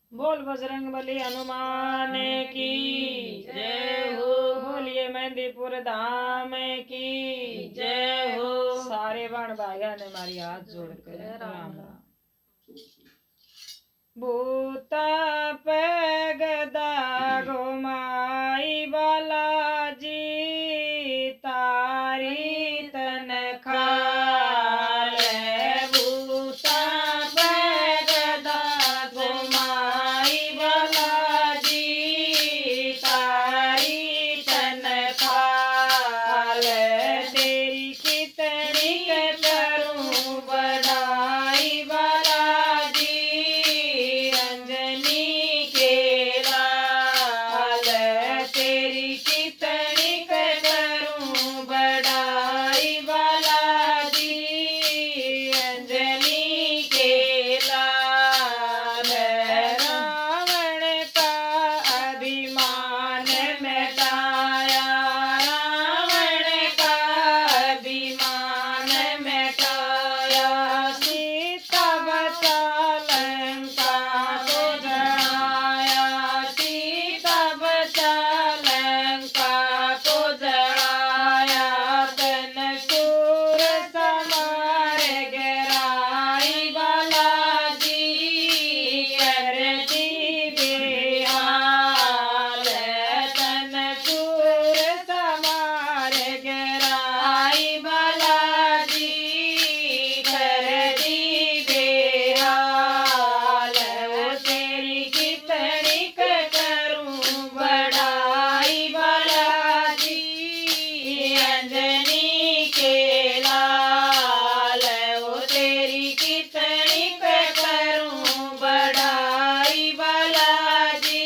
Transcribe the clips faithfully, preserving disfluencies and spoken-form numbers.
बोल बजरंगबली हनुमान की जय हो। बोलिए मेहंदीपुर धाम की जय हो। सारे बाण भाइयों ने हमारी हाथ जोड़कर राम राम। भूता पे गदा घुमाई बालाजी तारी तन खाल भूता पे गदा घुमाई बालाजी तारी तन खाल तेरी कितनी करूं बड़ाई बालाजी अंजनी के लाल तेरी कितनी करूं बड़ाई बालाजी अंजनी के लाल रावण का अभिमान मिटाया रावण का अभिमान मिटाया सीता बचा लंका को जड़ाया सीता बचा लंका को जड़ाया तन सूर समार गहराई बालाजी कर दी बेहाल तन सूर समार गहराई बालाजी कर दी बेहाल वो तेरी कितनी करूं बड़ाई बालाजी अंजनी के लाल वो तेरी कितनी करूं बड़ाई बालाजी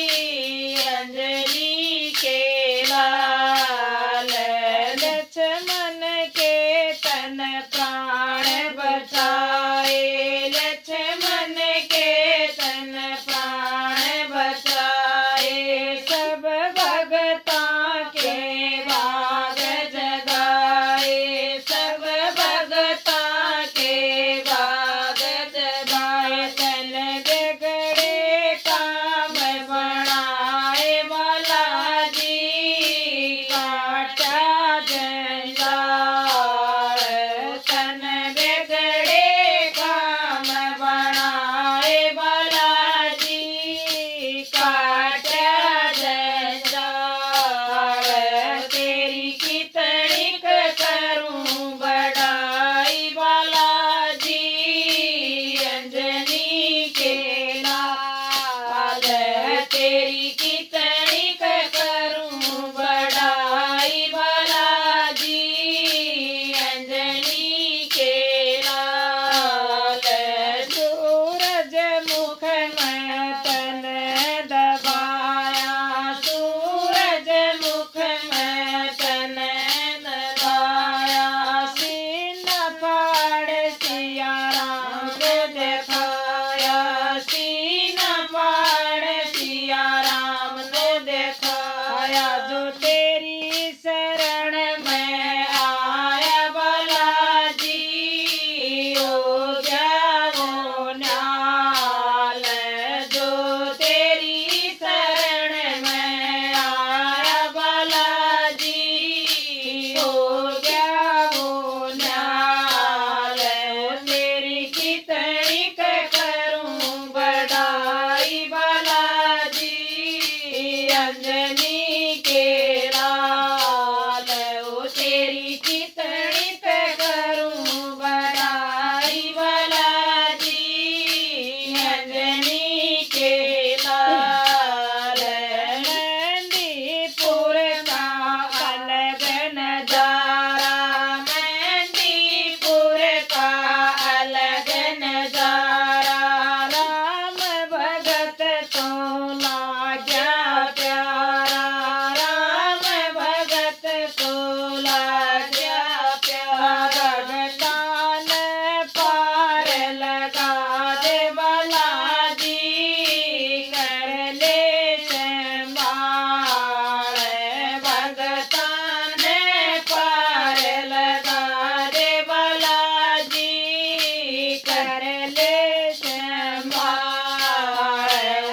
अंजनी के लाल लक्ष्मण के तन प्राण बचाए लक्ष्मण के तन प्राण बचाए सब भगता के भाग जगाए सब भगता के भाग जगाए तन बिगड़े काम बनाए बालाजी काटा जंजाल तन बिगड़े काम बनाए बालाजी काटा जंजाल तेरी कितनी करूं बड़ाई बालाजी अंजनी के लाल तेरी कितनी करूं बड़ाई बालाजी अंजनी के लाल सूरज मुख में तन दबाया सूरज मुख में तन दबाया सीना फाड़ सिया राम को दिखाया सीना फाड़ सिया राम को दिखाया जो तेरी शरण में आया बालाजी हो गया वो न्याल जो तेरी शरण में आया बालाजी हो गया वो न्याल तेरी कितनी करूं बड़ाई बालाजी अंजनी के लाल ओ तेरी कितनी करूं बड़ाई बालाजी अंजनी के लाल मेहंदीपुर का अलग नजारा मेहंदीपुर का अलग नजारा राम भगत तो लाग्या प्यारा राम भगत तो लाग्या प्यारा भगतान पार लगा दे बालाजी कर ले संभाल भगतान पार लगा दे बालाजी कर ले संभाल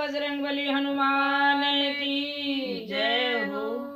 बजरंगबली हनुमान की जय हो।